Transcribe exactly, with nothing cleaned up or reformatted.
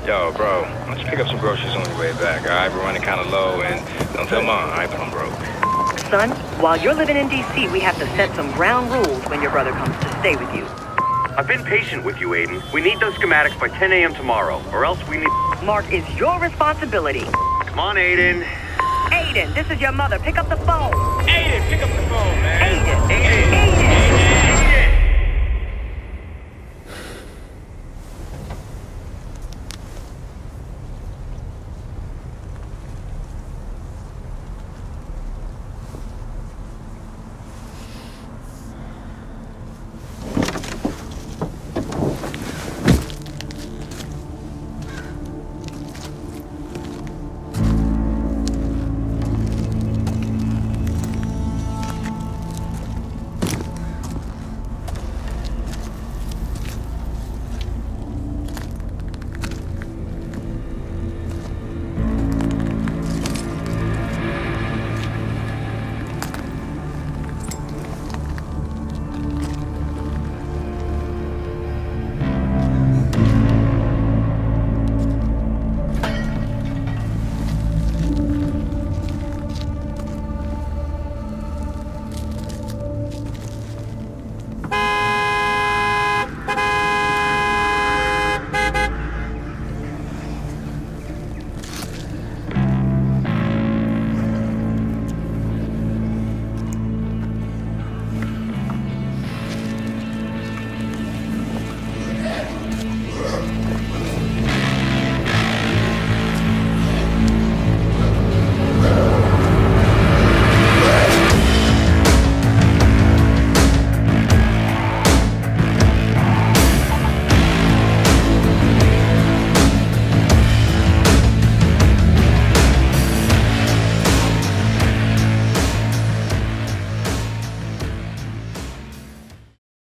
Yo, bro, why don't you pick up some groceries on your way back, alright? We're running kind of low, and don't tell Mom, alright, but I'm broke. Son, while you're living in D C, we have to set some ground rules when your brother comes to stay with you. I've been patient with you, Aidan. We need those schematics by ten A M tomorrow, or else we need... Mark, is your responsibility. Come on, Aidan. Aidan, this is your mother. Pick up the phone. Aidan, pick up the phone, man. Aidan. Aidan. Aidan.